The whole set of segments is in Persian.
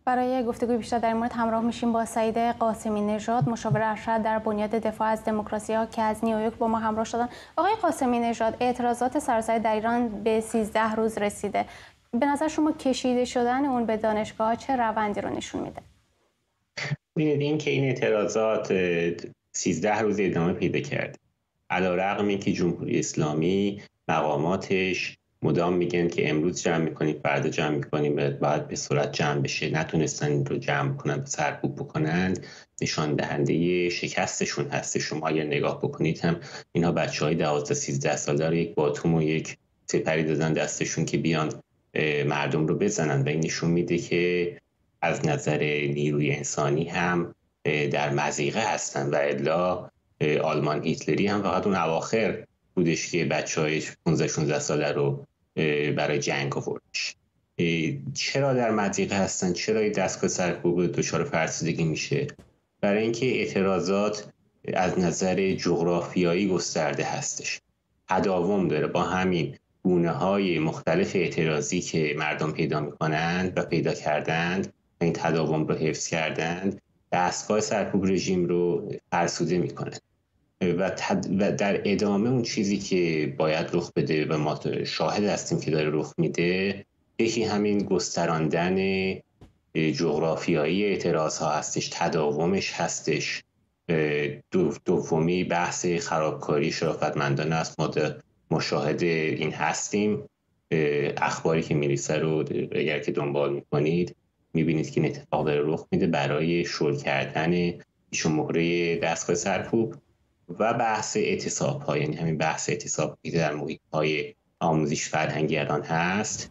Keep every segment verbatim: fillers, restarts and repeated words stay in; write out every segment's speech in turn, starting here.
برای گفتگوی بیشتر در این مورد همراه میشیم با سعید قاسمی نژاد، مشاور ارشد در بنیاد دفاع از دموکراسی‌ها که از نیویورک با ما همراه شدن. آقای قاسمی نژاد، اعتراضات سراسری در ایران به سیزده روز رسیده. به نظر شما کشیده شدن اون به دانشگاه چه روندی رو نشون میده؟ ببینید این که این اعتراضات سیزده روز ادامه پیدا کرده، علی‌رغم اینکه جمهوری اسلامی مقاماتش مدام میگن که امروز جمع میکنیم فردا جمع میکنیم باید به سرعت جمع بشه، نتونستن این رو جمع کنند و سرکوب بکنند، نشان دهنده شکستشون هست. شما اگر نگاه بکنید هم اینها بچهای دوازده سیزده ساله رو یک باتوم و یک سپری دادن دستشون که بیان مردم رو بزنن و این نشون میده که از نظر نیروی انسانی هم در مضیقه هستن و الا آلمان هیتلری هم فقط اون اواخر بودش که بچه‌های پانزده شانزده ساله رو برای جنگ آوردش. چرا در مضیقه هستن؟ چرا این دستگاه سرکوب دچار فرسودگی میشه؟ برای اینکه اعتراضات از نظر جغرافیایی گسترده هستش، تداوم داره با همین گونه‌های مختلف اعتراضی که مردم پیدا می‌کنند و پیدا کردند، این تداوم رو حفظ کردند، دستگاه سرکوب رژیم رو فرسوده می‌کنند و, تد... و در ادامه اون چیزی که باید رخ بده و ما شاهد هستیم که داره رخ میده، یکی همین گستراندن جغرافیایی اعتراض ها هستش، تداومش هستش. دو... دومی بحث خرابکاری شرافتمندانه است. ما مشاهد این هستیم. اخباری که میریسه رو اگر که دنبال میکنید میبینید که این اتفاق داره رخ میده برای شل کردن ایشون مهره دستگاه سرکوب و بحث اعتصاب ها، یعنی همین بحث اعتصاب که در محیط های آموزش فرهنگی الان هست،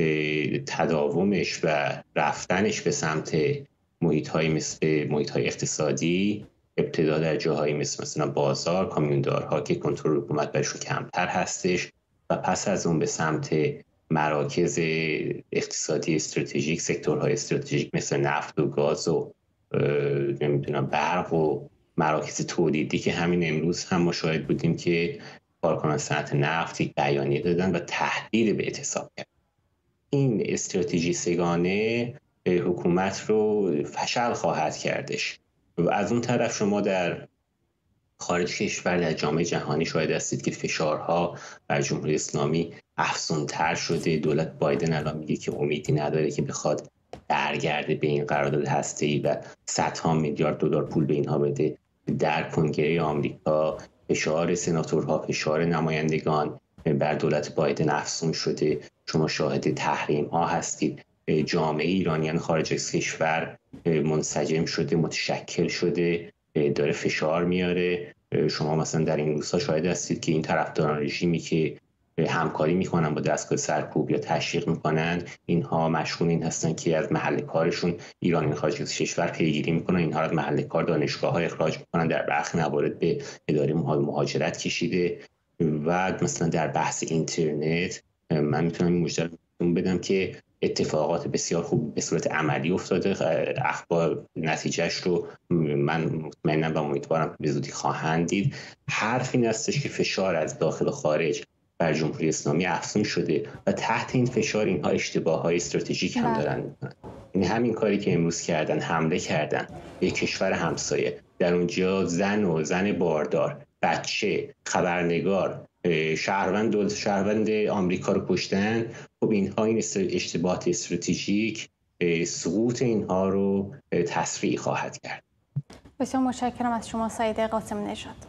تداومش و رفتنش به سمت محیط های مثل محیط های اقتصادی، ابتدا در جاهایی مثل مثلا بازار، کامیوندارها که کنترل حکومت برشون کمتر هستش و پس از اون به سمت مراکز اقتصادی استراتژیک، سکتورهای استراتژیک مثل نفت و گاز و نمیدونم برق و مراکز تولیدی که همین امروز هم مشاهد بودیم که کارکنان صنعت نفت یک بیانیه دادن و تهدید به اعتصاب کرد. این استراتژی سگانه حکومت رو فشل خواهد کردش و از اون طرف شما در خارج کشور در جامعه جهانی شاهد هستید که فشارها بر جمهوری اسلامی افزونتر شده. دولت بایدن الان میگه که امیدی نداره که بخواد برگرده به این قرارداد هسته‌ای و صدها میلیارد دلار پول به اینها بده. در کنگره آمریکا فشار سناتورها، فشار نمایندگان بر دولت بایدن افزون شده. شما شاهد تحریم ها هستید. جامعه ایرانیان خارج از کشور منسجم شده، متشکل شده، داره فشار میاره. شما مثلا در این روزها شاهد هستید که این طرفداران رژیمی که همکاری میکنن با دستگاه سرکوب یا تشویق میکنن، اینها مشغول این هستن که از محل کارشون ایرانی خارج از کشور پیگیری میکنن، اینها از محل کار دانشگاه ها اخراج میکنن، در برخی موارد به اداره مهاجرت کشیده. و مثلا در بحث اینترنت من میتونم این مژده رو بدم که اتفاقات بسیار خوب به صورت عملی افتاده. اخبار نتیجهش رو من مطمئنم و امیدوارم به زودی خواهند دید. حرف این هستش که فشار از داخل و خارج بر جمهوری اسلامی افزون شده و تحت این فشار اینها اشتباه‌های استراتژیک هم دارن میکنن. این همین کاری که امروز کردن، حمله کردن به کشور همسایه، در اونجا زن و زن باردار، بچه، خبرنگار، شهروند دولت شهروند آمریکا رو کشتن. خب اینها این اشتباهات استراتژیک سقوط اینها رو تسریع خواهد کرد. بسیار متشکرم از شما سعید قاسمی نژاد.